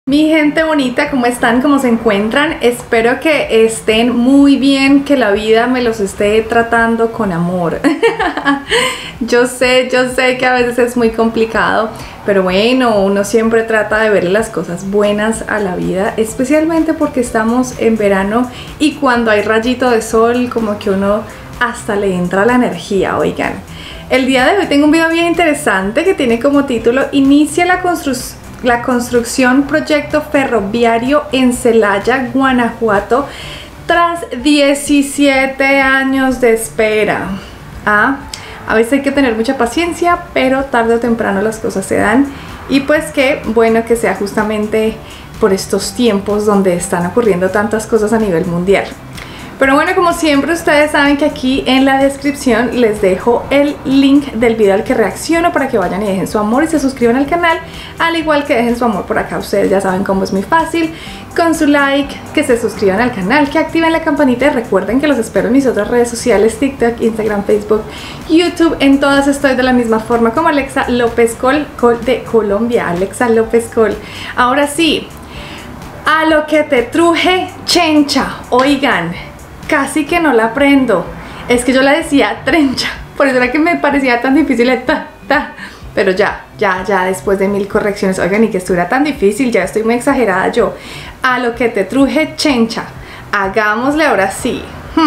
Mi gente bonita, ¿cómo están? ¿Cómo se encuentran? Espero que estén muy bien, que la vida me los esté tratando con amor. Yo sé que a veces es muy complicado, pero bueno, uno siempre trata de ver las cosas buenas a la vida, especialmente porque estamos en verano y cuando hay rayito de sol, como que uno hasta le entra la energía, oigan. El día de hoy tengo un video bien interesante que tiene como título Inicia la construcción proyecto ferroviario en Celaya, Guanajuato, tras 17 años de espera. A veces hay que tener mucha paciencia, pero tarde o temprano las cosas se dan. Y pues qué bueno que sea justamente por estos tiempos donde están ocurriendo tantas cosas a nivel mundial. Pero bueno, como siempre ustedes saben que aquí en la descripción les dejo el link del video al que reacciono para que vayan y dejen su amor y se suscriban al canal, al igual que dejen su amor por acá. Ustedes ya saben cómo es muy fácil, con su like, que se suscriban al canal, que activen la campanita y recuerden que los espero en mis otras redes sociales, TikTok, Instagram, Facebook, YouTube. En todas estoy de la misma forma como Alexa López Col de Colombia, Alexa López Col. Ahora sí, a lo que te truje, chencha. Oigan, casi que no la aprendo. Es que yo la decía trencha, por eso era que me parecía tan difícil el ta. Pero ya después de 1000 correcciones, oigan, y que esto era tan difícil, ya estoy muy exagerada yo. A lo que te truje, chencha. Hagámosle ahora sí.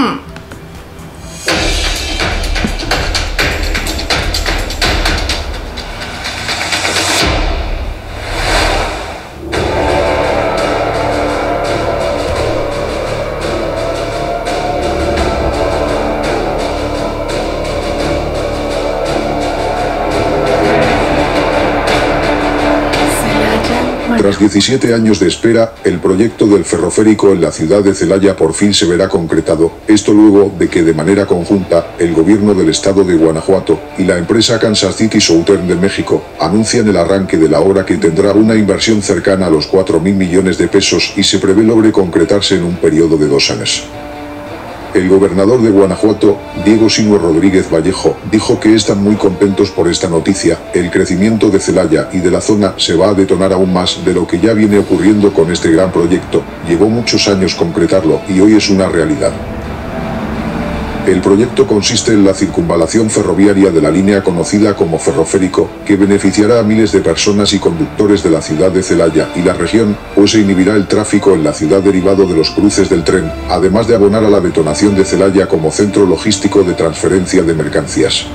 Tras 17 años de espera, el proyecto del ferroférico en la ciudad de Celaya por fin se verá concretado, esto luego de que de manera conjunta, el gobierno del estado de Guanajuato y la empresa Kansas City Southern de México anuncian el arranque de la obra que tendrá una inversión cercana a los 4.000 millones de pesos y se prevé logre concretarse en un periodo de 2 años. El gobernador de Guanajuato, Diego Sinue Rodríguez Vallejo, dijo que están muy contentos por esta noticia. El crecimiento de Celaya y de la zona se va a detonar aún más de lo que ya viene ocurriendo con este gran proyecto. Llevó muchos años concretarlo y hoy es una realidad. El proyecto consiste en la circunvalación ferroviaria de la línea conocida como ferroférico, que beneficiará a miles de personas y conductores de la ciudad de Celaya y la región, pues se inhibirá el tráfico en la ciudad derivado de los cruces del tren, además de abonar a la detonación de Celaya como centro logístico de transferencia de mercancías.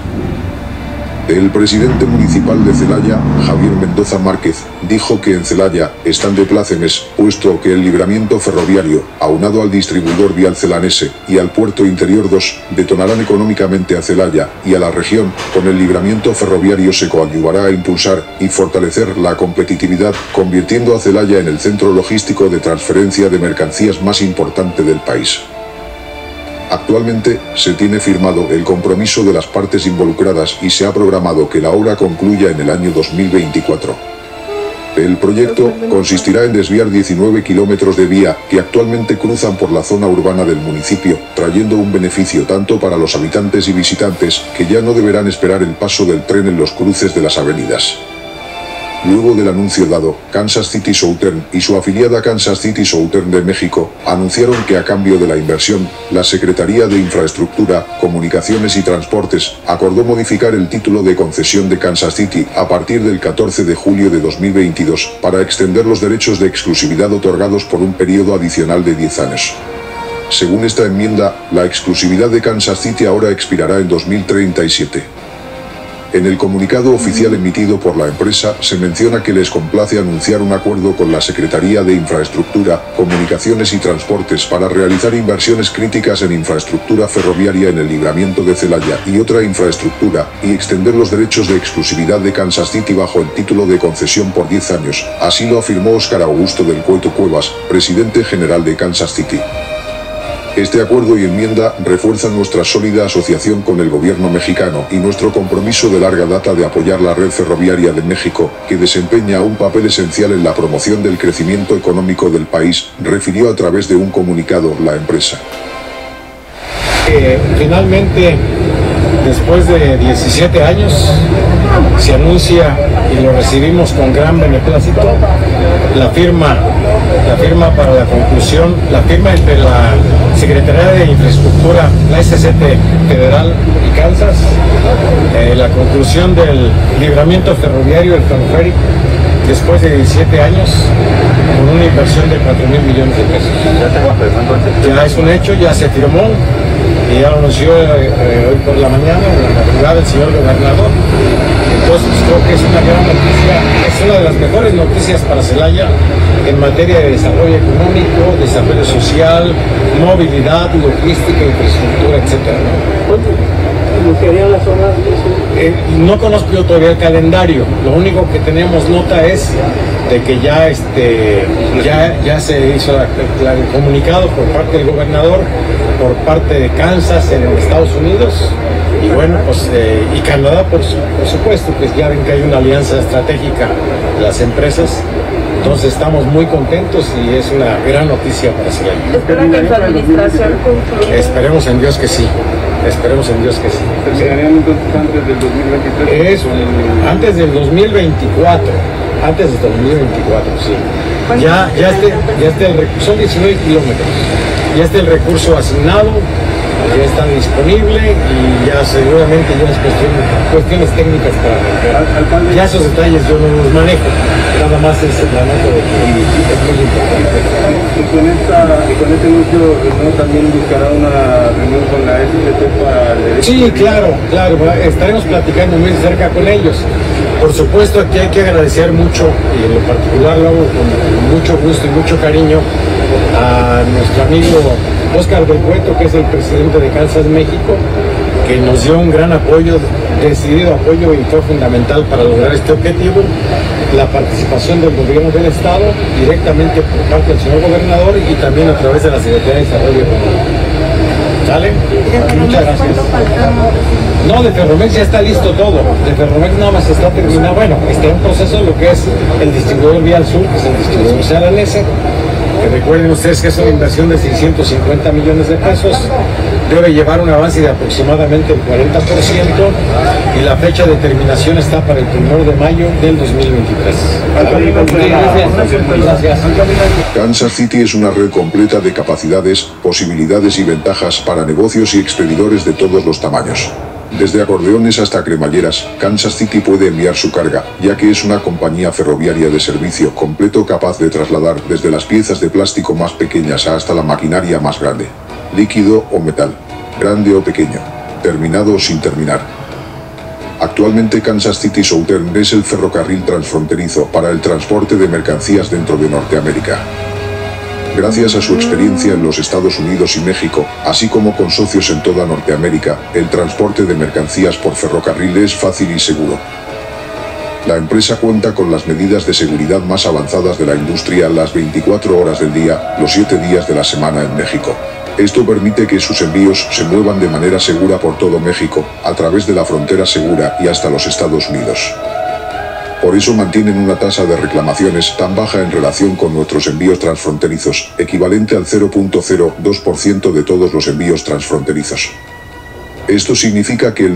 El presidente municipal de Celaya, Javier Mendoza Márquez, dijo que en Celaya están de plácemes, puesto que el libramiento ferroviario, aunado al distribuidor vial celanese y al puerto interior 2, detonarán económicamente a Celaya y a la región. Con el libramiento ferroviario se coadyuvará a impulsar y fortalecer la competitividad, convirtiendo a Celaya en el centro logístico de transferencia de mercancías más importante del país. Actualmente se tiene firmado el compromiso de las partes involucradas y se ha programado que la obra concluya en el año 2024. El proyecto consistirá en desviar 19 kilómetros de vía que actualmente cruzan por la zona urbana del municipio, trayendo un beneficio tanto para los habitantes y visitantes que ya no deberán esperar el paso del tren en los cruces de las avenidas. Luego del anuncio dado, Kansas City Southern y su afiliada Kansas City Southern de México anunciaron que a cambio de la inversión, la Secretaría de Infraestructura, Comunicaciones y Transportes acordó modificar el título de concesión de Kansas City a partir del 14 de julio de 2022 para extender los derechos de exclusividad otorgados por un periodo adicional de 10 años. Según esta enmienda, la exclusividad de Kansas City ahora expirará en 2037. En el comunicado oficial emitido por la empresa se menciona que les complace anunciar un acuerdo con la Secretaría de Infraestructura, Comunicaciones y Transportes para realizar inversiones críticas en infraestructura ferroviaria en el libramiento de Celaya y otra infraestructura, y extender los derechos de exclusividad de Kansas City bajo el título de concesión por 10 años. Así lo afirmó Óscar Augusto del Cueto Cuevas, presidente general de Kansas City. Este acuerdo y enmienda refuerzan nuestra sólida asociación con el gobierno mexicano y nuestro compromiso de larga data de apoyar la red ferroviaria de México, que desempeña un papel esencial en la promoción del crecimiento económico del país, refirió a través de un comunicado la empresa. Finalmente, Después de 17 años se anuncia y lo recibimos con gran beneplácito la firma para la conclusión, la firma entre la Secretaría de Infraestructura, la SCT Federal y Kansas, la conclusión del libramiento ferroviario, el ferroferry, después de 17 años, con una inversión de 4,000 millones de pesos. Ya es un hecho, ya se firmó y ya lo anunció hoy por la mañana, en la madrugada, el señor gobernador. Entonces creo que es una gran noticia, es una de las mejores noticias para Celaya en materia de desarrollo económico, desarrollo social, movilidad, logística, infraestructura, etc. ¿Cómo serían las zonas? No conozco yo todavía el calendario, lo único que tenemos nota es de que ya se hizo el comunicado por parte del gobernador, por parte de Kansas en Estados Unidos y bueno, pues y Canadá por supuesto, pues ya ven que hay una alianza estratégica de las empresas. Entonces estamos muy contentos y es una gran noticia para Celaya. ¿Espera que su administración concluya? Esperemos en Dios que sí. Esperemos en Dios que sí. ¿Terminarían entonces antes del 2023? Eso, antes del 2024. Antes del 2024, sí. Son 19 kilómetros. Ya está el recurso asignado, ya está disponible y ya seguramente ya es cuestiones técnicas para arrancar. Ya esos detalles yo no los manejo, nada más es la nota de que es muy importante. Y con este anuncio, ¿no? También buscará una reunión con la SCT para el derecho. Sí, claro, estaremos platicando muy cerca con ellos. Por supuesto, aquí hay que agradecer mucho, y en lo particular lo hago con mucho gusto y mucho cariño, a nuestro amigo Óscar del Cueto, que es el presidente de Kansas, México, que nos dio un gran apoyo, decidido apoyo y fue fundamental para lograr este objetivo. La participación del gobierno del estado, directamente por parte del señor gobernador y también a través de la Secretaría de Desarrollo Económico. ¿Sale? Muchas gracias. No, de Ferromex ya está listo todo. De Ferromex nada más está terminado. Bueno, está en proceso lo que es el distribuidor Vial Sur, que es el distribuidor Salanese. Que recuerden ustedes que es una inversión de 650 millones de pesos, debe llevar un avance de aproximadamente el 40% y la fecha de terminación está para el 1 de mayo del 2023. Gracias. Kansas City es una red completa de capacidades, posibilidades y ventajas para negocios y expedidores de todos los tamaños. Desde acordeones hasta cremalleras, Kansas City puede enviar su carga, ya que es una compañía ferroviaria de servicio completo capaz de trasladar desde las piezas de plástico más pequeñas hasta la maquinaria más grande, líquido o metal, grande o pequeño, terminado o sin terminar. Actualmente Kansas City Southern es el ferrocarril transfronterizo para el transporte de mercancías dentro de Norteamérica. Gracias a su experiencia en los Estados Unidos y México, así como con socios en toda Norteamérica, el transporte de mercancías por ferrocarril es fácil y seguro. La empresa cuenta con las medidas de seguridad más avanzadas de la industria las 24 horas del día, los 7 días de la semana en México. Esto permite que sus envíos se muevan de manera segura por todo México, a través de la frontera segura y hasta los Estados Unidos. Por eso mantienen una tasa de reclamaciones tan baja en relación con nuestros envíos transfronterizos, equivalente al 0.02% de todos los envíos transfronterizos. Esto significa que el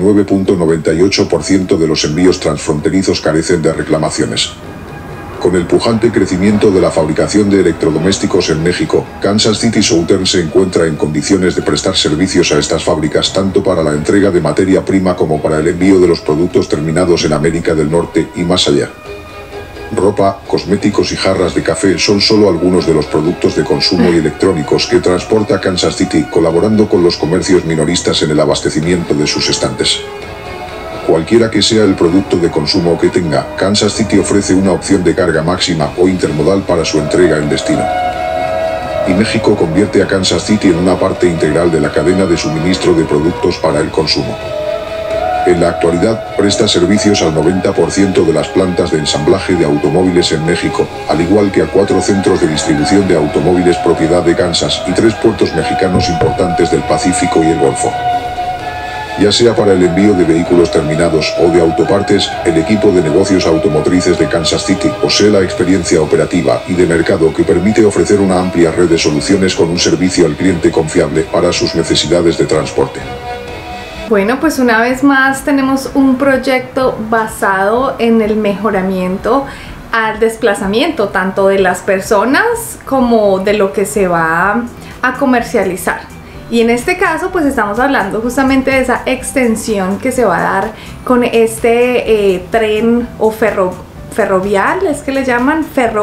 99.98% de los envíos transfronterizos carecen de reclamaciones. Con el pujante crecimiento de la fabricación de electrodomésticos en México, Kansas City Southern se encuentra en condiciones de prestar servicios a estas fábricas tanto para la entrega de materia prima como para el envío de los productos terminados en América del Norte y más allá. Ropa, cosméticos y jarras de café son solo algunos de los productos de consumo y electrónicos que transporta Kansas City, colaborando con los comercios minoristas en el abastecimiento de sus estantes. Cualquiera que sea el producto de consumo que tenga, Kansas City ofrece una opción de carga máxima o intermodal para su entrega en destino. Y México convierte a Kansas City en una parte integral de la cadena de suministro de productos para el consumo. En la actualidad, presta servicios al 90% de las plantas de ensamblaje de automóviles en México, al igual que a 4 centros de distribución de automóviles propiedad de Kansas y 3 puertos mexicanos importantes del Pacífico y el Golfo. Ya sea para el envío de vehículos terminados o de autopartes, el equipo de negocios automotrices de Kansas City posee la experiencia operativa y de mercado que permite ofrecer una amplia red de soluciones con un servicio al cliente confiable para sus necesidades de transporte. Bueno, pues una vez más tenemos un proyecto basado en el mejoramiento al desplazamiento tanto de las personas como de lo que se va a comercializar. Y en este caso pues estamos hablando justamente de esa extensión que se va a dar con este tren o ferrovial, es que le llaman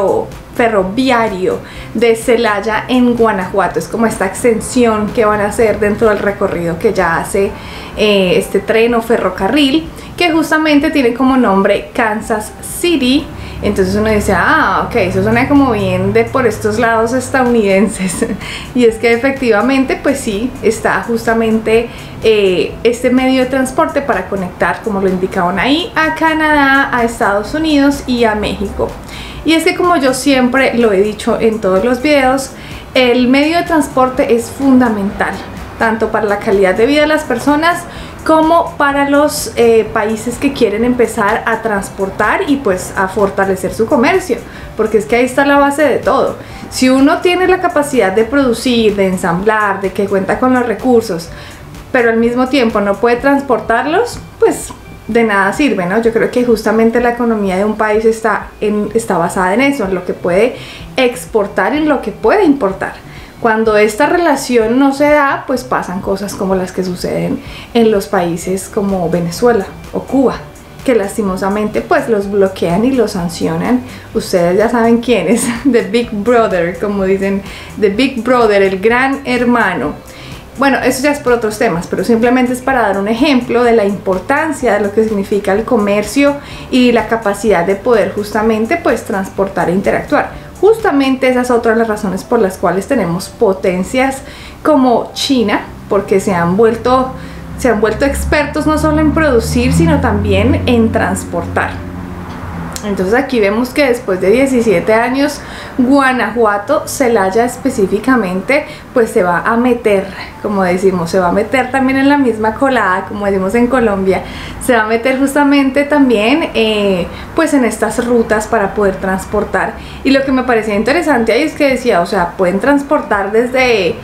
ferroviario de Celaya en Guanajuato. Es como esta extensión que van a hacer dentro del recorrido que ya hace este tren o ferrocarril, que justamente tiene como nombre Kansas City. Entonces uno dice, ah, ok, eso suena como bien de por estos lados estadounidenses. Y es que efectivamente, pues sí, está justamente este medio de transporte para conectar, como lo indicaban ahí, a Canadá, a Estados Unidos y a México. Y es que, como yo siempre lo he dicho en todos los videos, el medio de transporte es fundamental, tanto para la calidad de vida de las personas como para los países que quieren empezar a transportar y pues a fortalecer su comercio, porque es que ahí está la base de todo. Si uno tiene la capacidad de producir, de ensamblar, de que cuenta con los recursos, pero al mismo tiempo no puede transportarlos, pues de nada sirve, ¿no? Yo creo que justamente la economía de un país está basada en eso, en lo que puede exportar y en lo que puede importar. Cuando esta relación no se da, pues pasan cosas como las que suceden en los países como Venezuela o Cuba, que lastimosamente pues los bloquean y los sancionan. Ustedes ya saben quién es, The Big Brother, como dicen, The Big Brother, el gran hermano. Bueno, eso ya es por otros temas, pero simplemente es para dar un ejemplo de la importancia de lo que significa el comercio y la capacidad de poder justamente pues transportar e interactuar. Justamente esa es otra de las razones por las cuales tenemos potencias como China, porque se han vuelto expertos no solo en producir, sino también en transportar. Entonces aquí vemos que después de 17 años, Guanajuato, Celaya específicamente, pues se va a meter, como decimos, se va a meter también en la misma colada, como decimos en Colombia, se va a meter justamente también pues en estas rutas para poder transportar. Y lo que me parecía interesante ahí es que decía, o sea, pueden transportar desde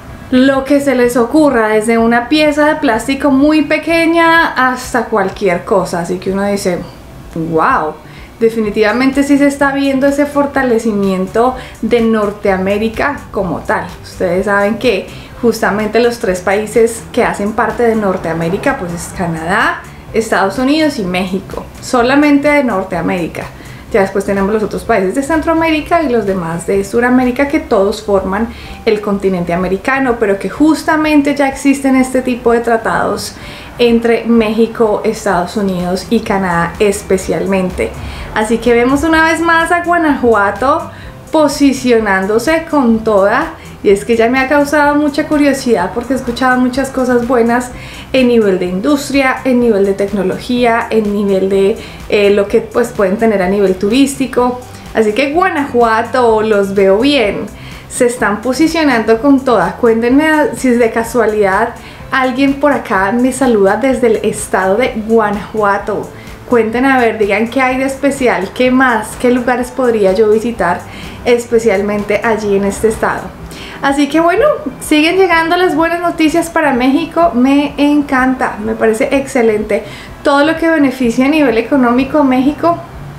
lo que se les ocurra, desde una pieza de plástico muy pequeña hasta cualquier cosa, así que uno dice, wow. Definitivamente sí se está viendo ese fortalecimiento de Norteamérica como tal. Ustedes saben que justamente los tres países que hacen parte de Norteamérica pues es Canadá, Estados Unidos y México, solamente de Norteamérica. Ya después tenemos los otros países de Centroamérica y los demás de Suramérica, que todos forman el continente americano, pero que justamente ya existen este tipo de tratados entre México, Estados Unidos y Canadá especialmente. Así que vemos una vez más a Guanajuato posicionándose con toda. Y es que ya me ha causado mucha curiosidad porque he escuchado muchas cosas buenas en nivel de industria, en nivel de tecnología, en nivel de lo que pues pueden tener a nivel turístico. Así que Guanajuato, los veo bien, se están posicionando con toda. Cuéntenme si es de casualidad alguien por acá me saluda desde el estado de Guanajuato. Cuenten a ver, digan qué hay de especial, qué más, qué lugares podría yo visitar especialmente allí en este estado. Así que bueno, siguen llegando las buenas noticias para México, me encanta, me parece excelente. Todo lo que beneficia a nivel económico a México,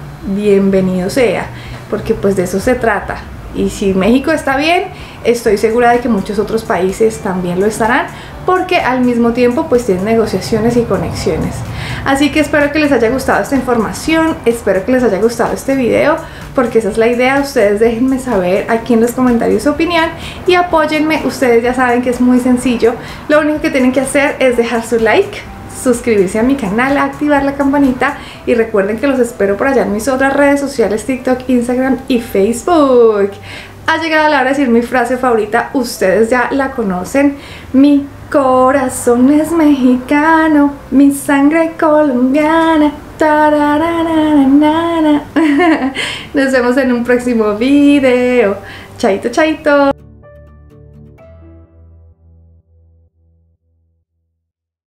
bienvenido sea, porque pues de eso se trata. Y si México está bien, estoy segura de que muchos otros países también lo estarán, porque al mismo tiempo pues tienen negociaciones y conexiones. Así que espero que les haya gustado esta información, espero que les haya gustado este video, porque esa es la idea. Ustedes déjenme saber aquí en los comentarios su opinión y apóyenme. Ustedes ya saben que es muy sencillo, lo único que tienen que hacer es dejar su like, suscribirse a mi canal, activar la campanita y recuerden que los espero por allá en mis otras redes sociales, TikTok, Instagram y Facebook. Ha llegado la hora de decir mi frase favorita, ustedes ya la conocen: mi corazón es mexicano, mi sangre colombiana. Nos vemos en un próximo video. Chaito, chaito.